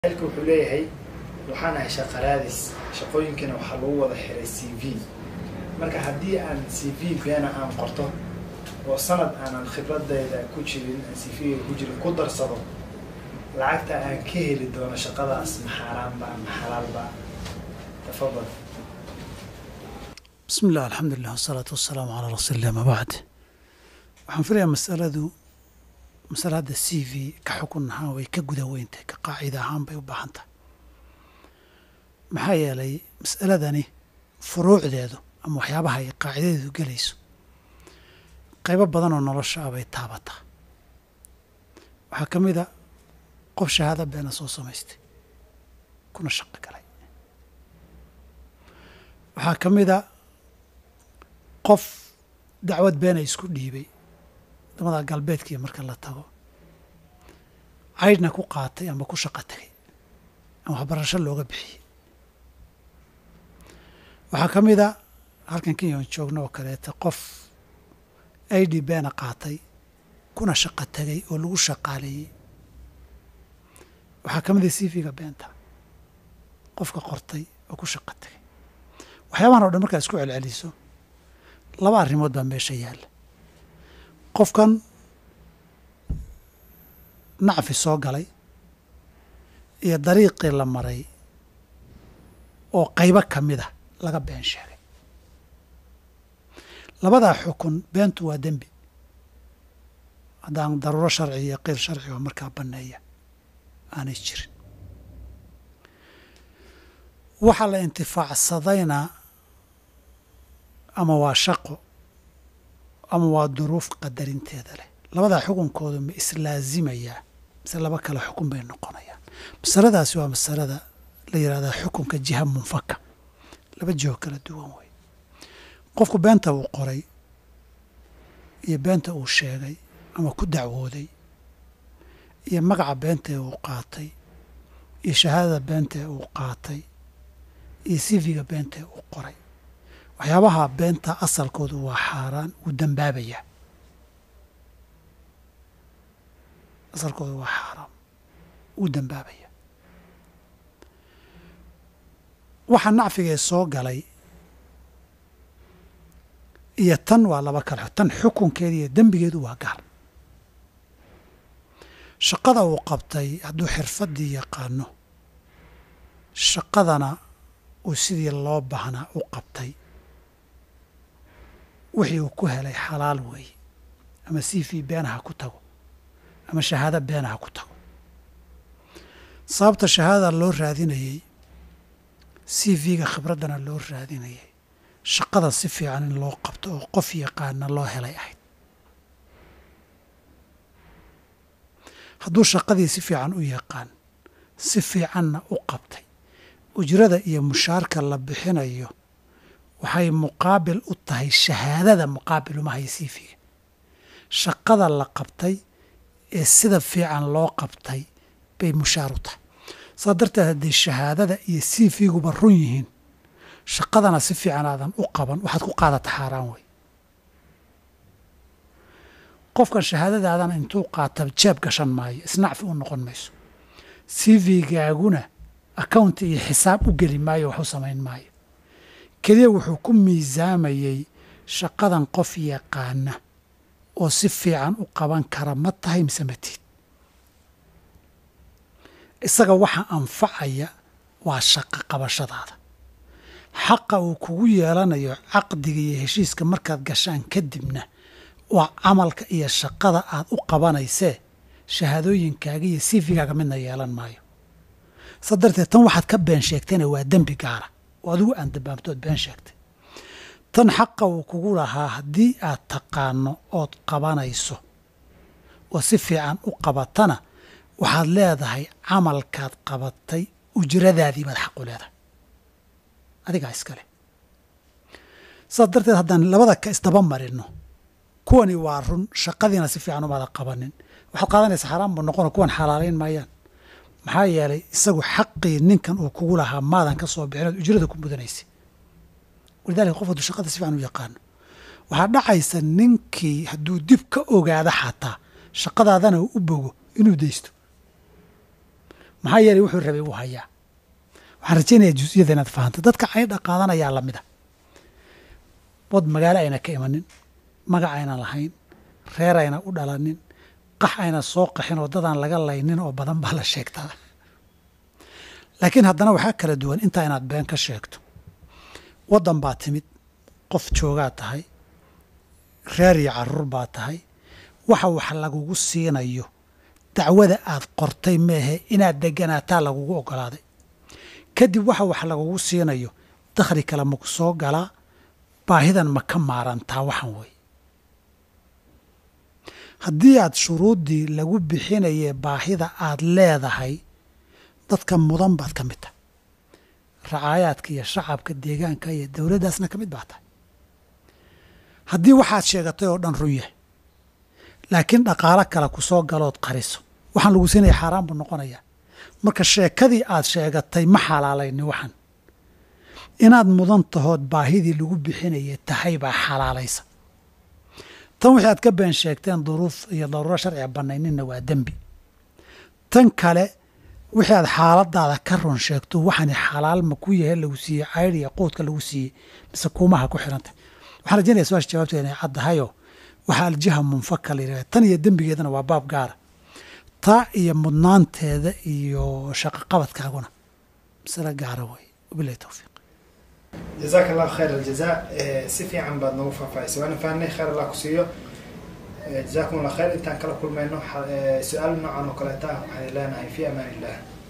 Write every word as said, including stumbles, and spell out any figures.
halku wuxuu leeyahay waxaan ahay shaqalaadis shaqooyinkana waxa lagu wada xiray C V marka haddii aan C V beena aan qorto oo sanad aanan khibradayda ku jirin C V ku jirin ku darsado lacagta aan ka heli doono shaqadaas ma xaraam ba ma xalaal ba tafadhal بسم الله الحمد لله والصلاة والسلام على رسول الله ما بعد waxaan filayaa mas'aladu mas'alada C V ka xukun ahaan way ka guda weyntahay ka qaacida ahaan bay u baahan tahay maxaa yeelay mas'aladani furuucdeedu ama waxyaabaha ay qaacidadeedu gelayso qaybo badan oo nolosha ah bay taabataa waxaa ka mid a qof shahaado beena soo samaystay kuna shaqo galay waxaa ka mid a qof dacwad beena isku dhiibay wadamada galbeedkiiyo marka la tago caydhna ku qaatay ama ku shaqo tagay ama waxbarasho looga bixiyey waxaa ka mid a halkan kenyan joogno oo kaleeta qof I D beena qaatay kuna shaqo tagay oo lagu shaqaaleeyey waxaa ka mid a C V-ga beenta qofka qortay oo ku shaqo tagay waxyaabahan oo dhan markaad isku celceliso laba arrimood baa meesha yaalla qofkan nacfi soo galay iyo dariiqii la maray oo qaybo ka mid a laga been sheegay labadaa xukun beentu waa dembi haddaan daruuro sharci iyo qeyr sharci oo markaa banneeya aanay jirin waxaa la intifaacsadayna ama waa shaqo ama waa duruuf qadarinteeda leh labadaa xukunkooda ma islaazimayaa mise laba kale xukun bay noqonayaan masaladaasi waa masalada la yidhahdaa xukunka jiha munfaka laba jiho kala duwan wey qofku beenta uu qoray iyo beenta uu sheegay ama ku dacwooday iyo magaca beentae uu qaatay iyo shahaadada beentae uu qaatay iyo C V-ga beentae uu qoray waxyaabaha beenta asalkoodu waa xaaraan wuu dambaabayaa asalkoodu waa xaaraam wuu dambaabayaa waxa nacfigee soo galay iyo tan waa laba kale tan xukunkeeda iyo dembigeedu waa gaar shaqada uu qabtay hadduu xirfaddii yaqaano shaqadana uu sidii loo baahnaa u qabtay wixii uu ku helay xalaal weeye ama C V beena ha ku tago ama shahaado beena ha ku tago sababta shahaadada loo raadinayey C V-ga khibraddana loo raadinayay shaqada si fiican in loo qabto oo qof yaqaana loo helay ahayd hadduu shaqadii si fiican u yaqaan si fiicanna u qabtay ujrada iyo mushaarka la bixinayo waxay muqaabil u tahay shahaadada muqaabil uma hayo C V-ga shaqada la qabtay ee sida fiican loo qabtay bay mushaar u tahay saa darteed hadday shahaadada iyo C V-guba run yihiin shaqadana si fiican aadan u qaban waxaad ku qaadata xaaraan wey qofkan shahaadadaadana intuu qaata jeeb gashan maayo isnacfi u noqon mayso C V-gaaguna accounti iyo xisaab u geli maayo wax u samayn maayo keliya wuxuu ku miisaamayey shaqadan qof yaqaana oo si fiican u qaban kara ma tahay mise matiid isaga waxa anfacaya waa shaqo qabashadaada xaqa uu kugu yeelanayo caqdiga iyo heshiiska markaad gashaan kadibna waa camalka iyo shaqada aad u qabanaysee shahaadooyinkaaga iyo C V-gaaga midna yeelan maayo sa darteed tan waxaad ka been sheegtayna waa dembi gaara oo adigu aan dambaabtood been sheegtay tan xaqa uu kugu lahaa haddii aad taqaano ood qabanayso oo si fiican u qabatana waxaad leedahay camalkaad qabatay ujradaadii baad xaq u leedahay adigaa iskale saas darteed haddaan labada ka isdaba marino kuwani waa run shaqadiina si fiican umaada qabanin waxaad qaadanaysa xaaraan buu noqona kuwan xalaalayn maayaan maxaa yeelay isagu xaqii ninkan uu kugu lahaa maadan ka soo bixin ood ujrada ku mudanaysay walidaalika qof hadduu shaqada si fiican u yaqaano waxaa dhacaysa ninkii hadduu dib ka ogaado xataa shaqadaadana uu u bogo inuu daysto maxaa yeelay wuxuu rabay uu hayaa. waxaan rajaynayaa jus-iyada inaad fahanto. dadka caydha qaadanayaa lamid a wad magaalo ayna ka imanin, magac ayna lahayn, reer ayna u dhalanin, qax ayna soo qaxin oo dadaan laga laynin oo badan baa la sheegtaa. laakiin haddana waxaa kala duwan intaa inaad been ka sheegto. waddan baa timid, qof joogaa tahay, reer iyo carruur baa tahay, waxa wax lagugu siinayo dacwada aad qortay meehe inaad deganaataa lagugu ogolaaday. kadib waxa wax lagugu siinayo dakhli kale maku soo galaa, baahidan ma ka maarantaa waxan wey. haddii aad shuruuddii lagu bixinaye baahida aad leedahay, dadka mudan baad ka mid tahay. racaayaadka iyo shacabka deegaanka iyo dowladdaasna ka mid baa tahay. haddii waxaad sheegatay oo dhan run yahay, laakiin dhaqaalo kale ku soo galood qariso, waxaan lagu siinaya xaaraan buu noqonayaa. marka sheekadii aad sheegatay ma xalaalayni waxan. inaad mudan tahood baahidii lagu bixinaya tahay baa xalaalaysa. tan wixii aad ka been sheegteen duruuf iyo daruuro sharciga bannayninna waa dembi. tan kale wixii aad xaaladaada ka run sheegto waxani xalaal ma ku yahay lagu siiyey caydh iyo quudka lagu siiyey mise kuumaha ku xirantay. waxaan rajaynaya su-aasha jawaabteeda inay caddahayoo waxaa aljiha munfaka la yidhahda. tan iyo dembigeedana waa baab gaara. taa iyo mudnaanteeda iyo shaqaqabadkaaguna masale gaara wey. wabilahi tawfiiq. جزاك الله خير الجزاء. سيفي عن بعد نوفا فايس وانا فاني خير الله كسيو. جزاكم الله خير. انت كلا كل ما انه سؤال نوع عن وكالتاه حيلانا في امان الله.